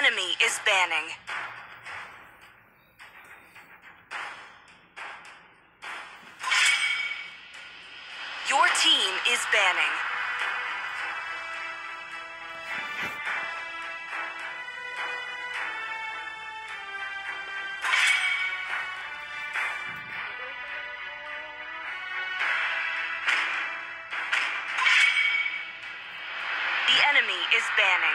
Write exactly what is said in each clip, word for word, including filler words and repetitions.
enemy is banning. Your team is banning. The enemy is banning.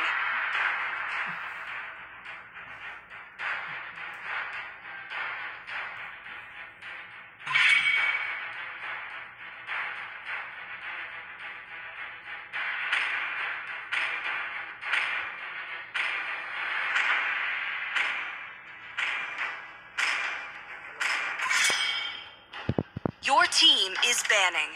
Your team is banning.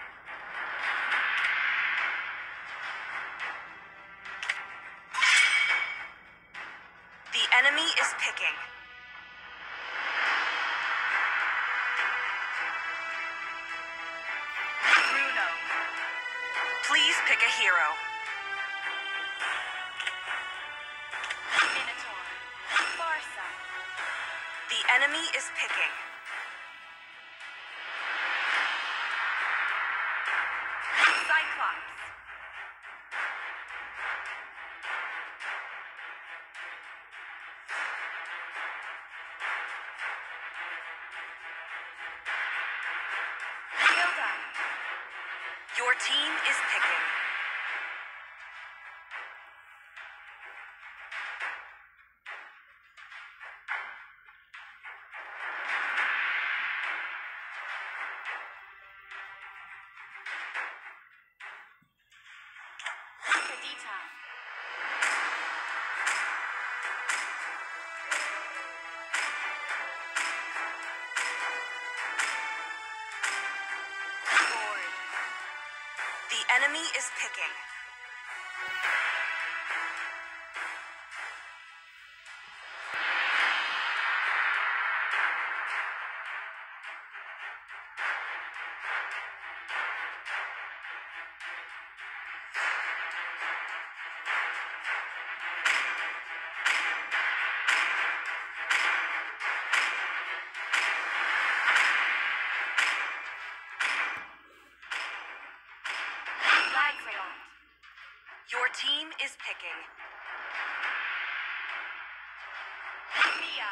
The enemy is picking. Bruno. Please pick a hero. Minotaur. Barca. The enemy is picking. Cyclops. Hilda. Your team is picking. Kadita. Lord. The enemy is picking. Lancelot. Your team is picking. Mia.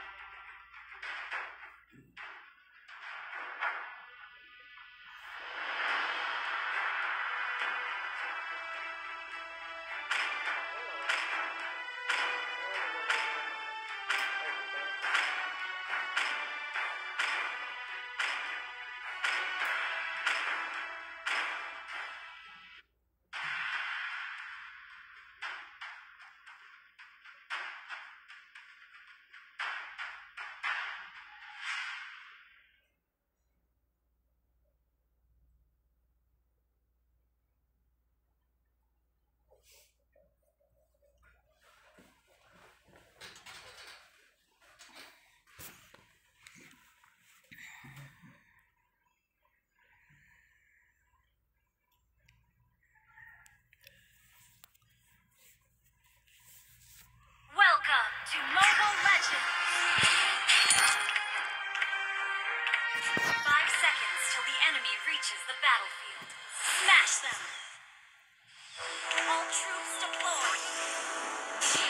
Welcome to Mobile Legends! Five seconds till the enemy reaches the battlefield. Smash them! All troops deployed!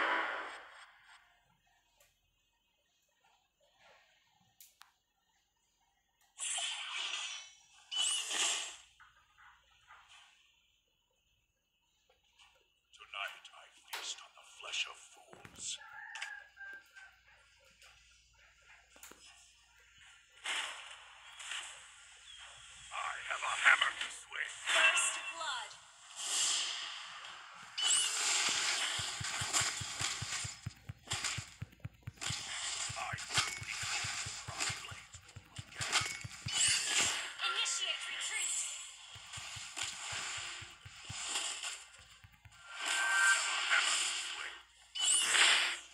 Tonight I feast on the flesh of fools. I have a hammer to swing. First blood! I truly hope the cross blades will use again. Initiate retreat! Hammer to swing.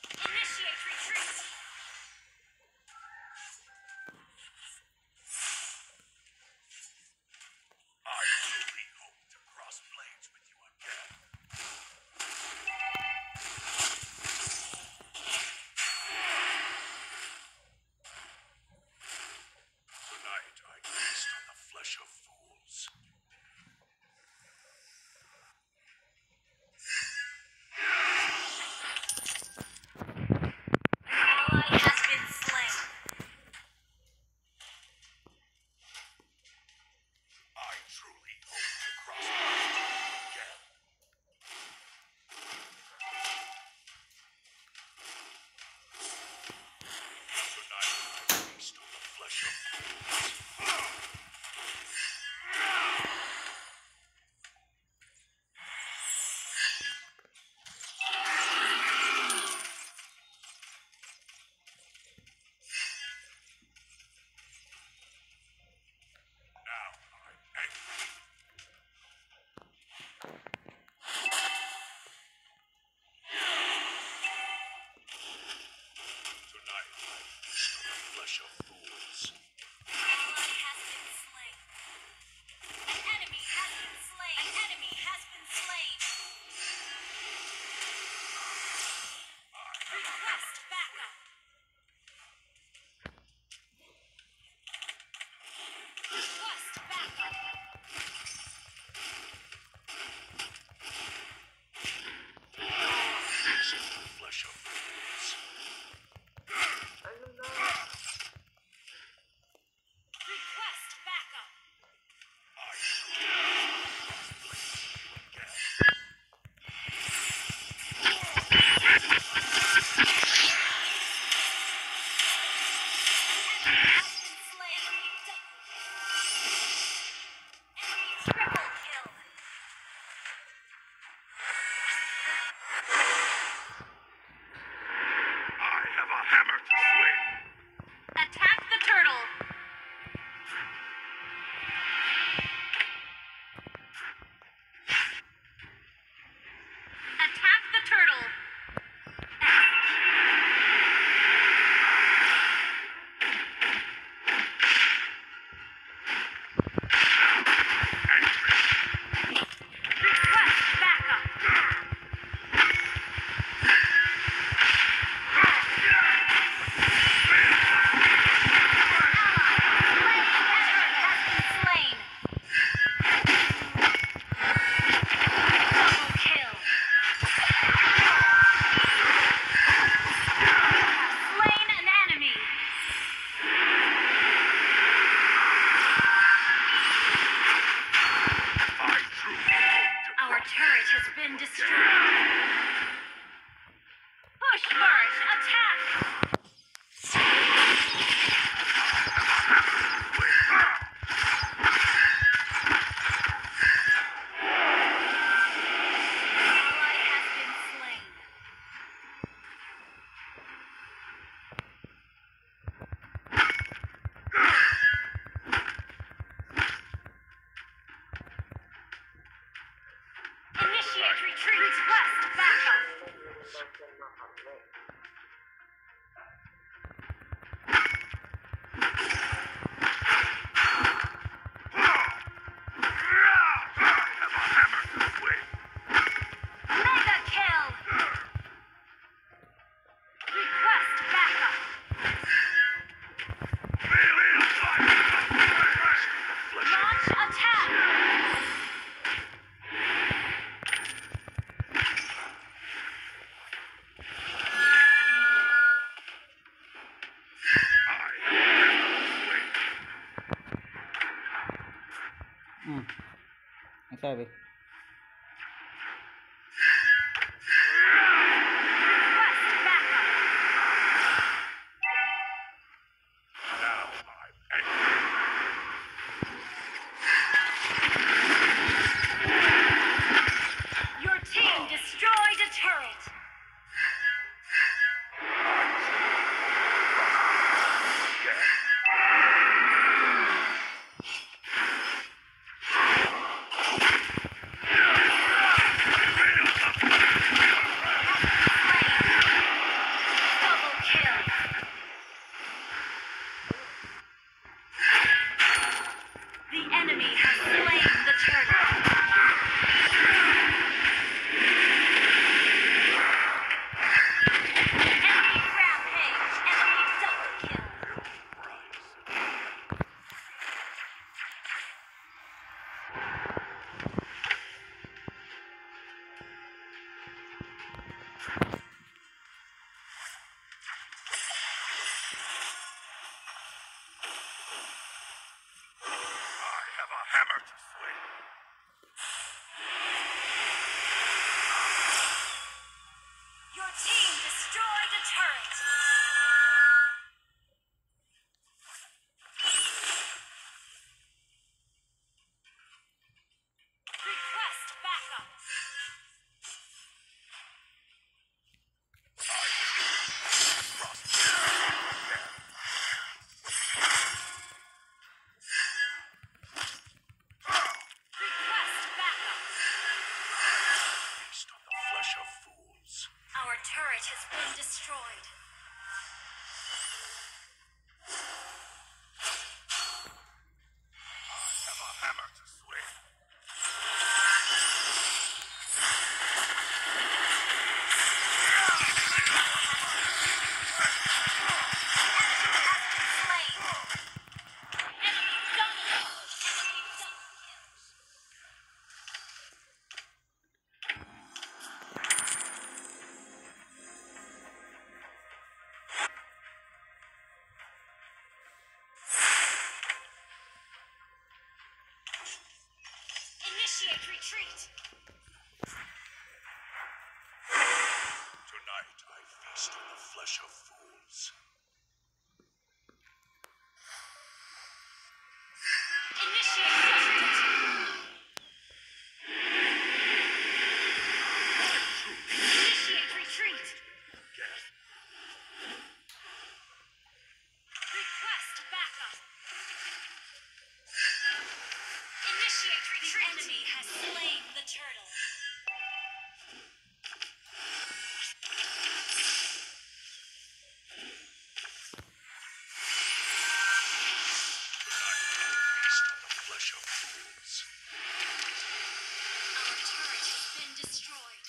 Push first, attack! Ally has been slain. Initiate retreat. Request backup. Mega kill. Request backup. Launch attack. Hmm. Ang sabi. Request backup. Now I'm angry. Your team destroyed a turret. Double kill. The enemy has slain the turret. Enemy rampage. Enemy double kill. I have a hammer to swing. Your team destroyed a turret. Request backup. Request backup. Feast on the flesh of fools. Our turret has been destroyed. I have a hammer to swing. Slain. Enemy dominant. Enemy double kills. Initiate retreat. Tonight I feast on the flesh of fools. Initiate retreat. Initiate retreat. Request backup. Initiate retreat. The enemy has slain the turtle. Feast on the flesh of fools. Our turret has been destroyed.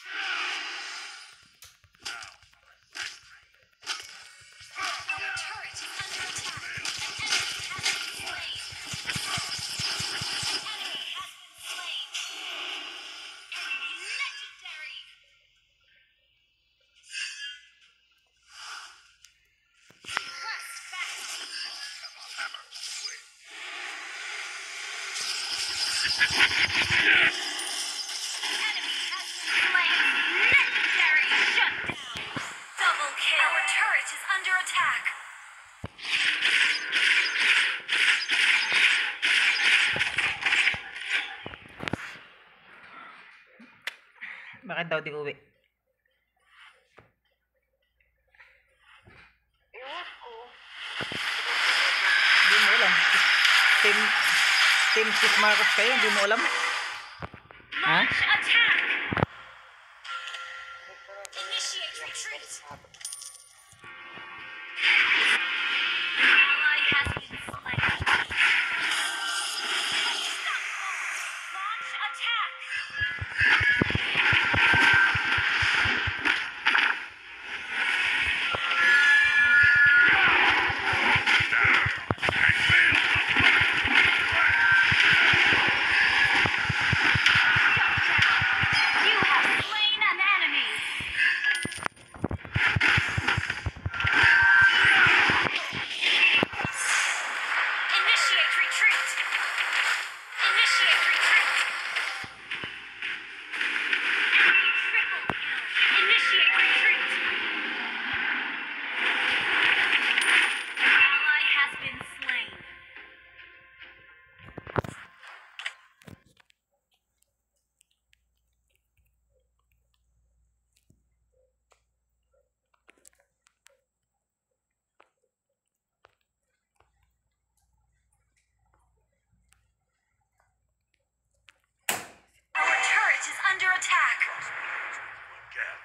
Now I'm angry. Our turret is under attack. An enemy has been slain. An enemy has been slain. Enemy legendary. Request backup. I have a hammer to swing. Enemy has been slain. Bakit daw di uwi? Ewan ko. Hindi mo alam. Team, team Sis Marcos kayo, hindi mo alam? Ha? Launch attack! Initiate retreat! Ally has been slain. Launch attack! You have slain an enemy! Initiate retreat! Initiate retreat! Enemy triple kill! Initiate retreat! Ally has been slain. Our turret is under attack. Again.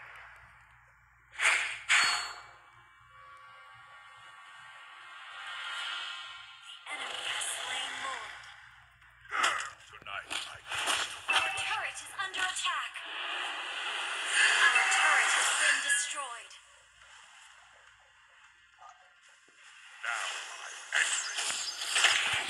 The enemy has slain Lord. Tonight I Our turret is under attack. Our turret has been destroyed. now I'm angry.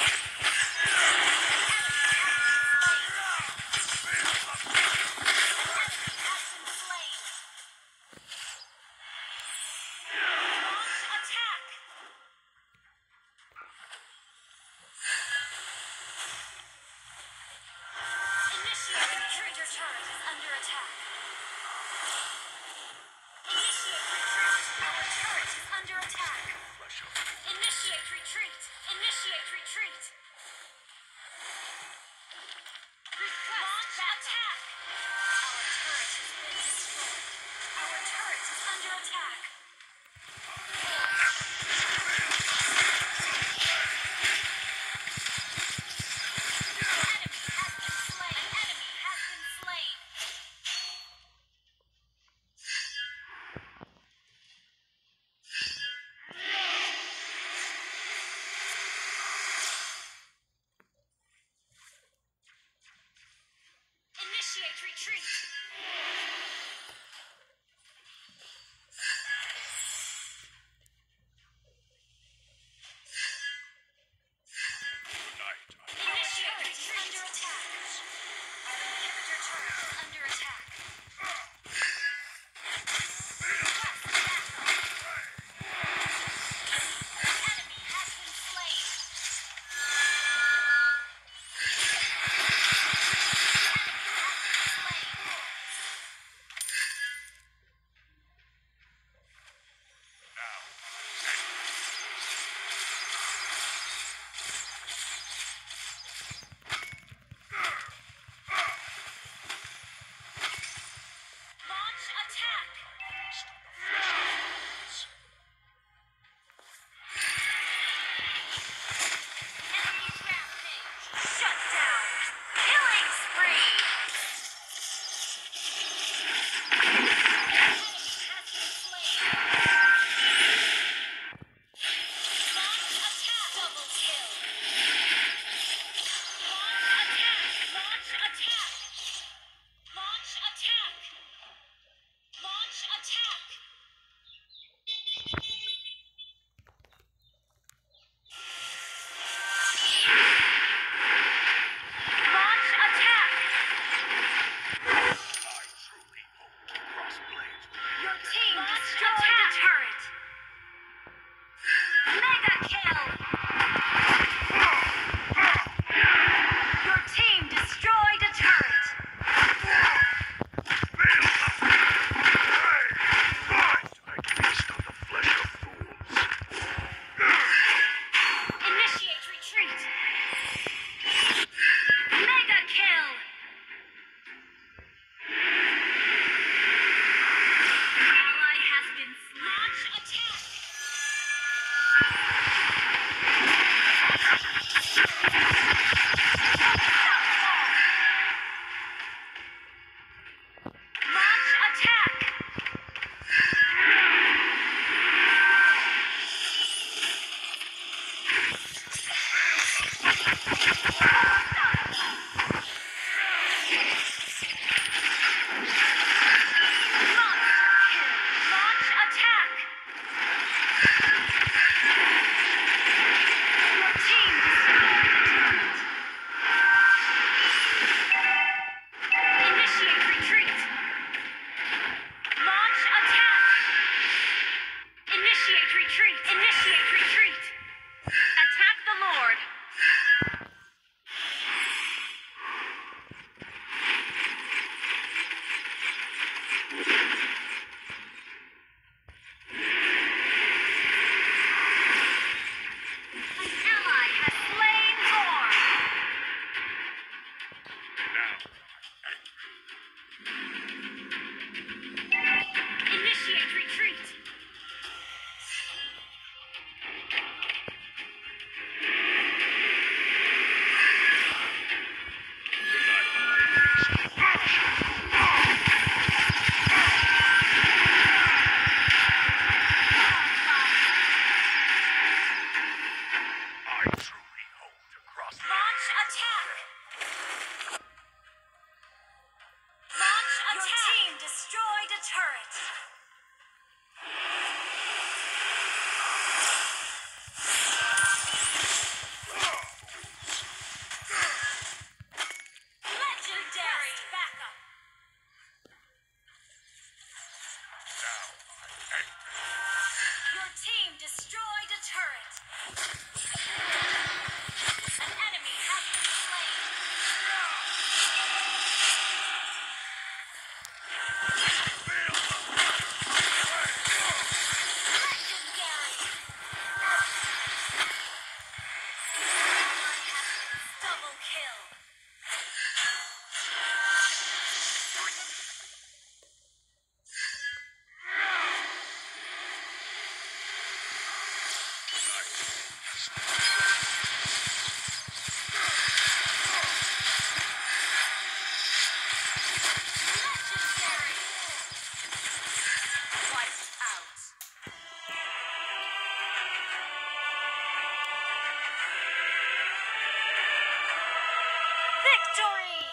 Flesh of Initiate retreat! Initiate retreat! Launch attack! Our turret has been destroyed. Our turret is under attack. Enemy has been slain. An enemy has been slain. Initiate retreat! tonight I Initiate retreat! Under attack! Our inhibitor turret is under attack. Request backup. An enemy has been slain. Launch attack! Enemy rampage! Shut down! Killing spree! Enemy has been slain! Launch attack! Double kill! Launch attack! Launch attack! Launch attack! Launch Legendary. Wiped out. Victory.